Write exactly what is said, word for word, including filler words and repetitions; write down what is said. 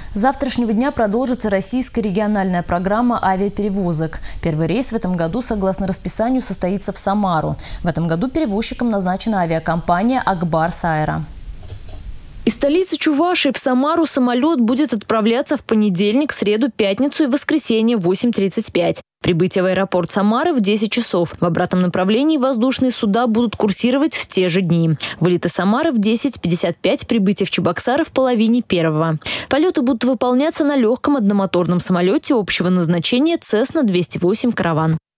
С завтрашнего дня продолжится российская региональная программа авиаперевозок. Первый рейс в этом году, согласно расписанию, состоится в Самару. В этом году перевозчиком назначена авиакомпания «Акбарс Аэро». Из столицы Чувашии в Самару самолет будет отправляться в понедельник, среду, пятницу и воскресенье в восемь тридцать пять. Прибытие в аэропорт Самары в десять часов. В обратном направлении воздушные суда будут курсировать в те же дни. Вылет из Самары в десять пятьдесят пять, прибытие в Чебоксары в половине первого. Полеты будут выполняться на легком одномоторном самолете общего назначения Цесна двести восемь «Караван».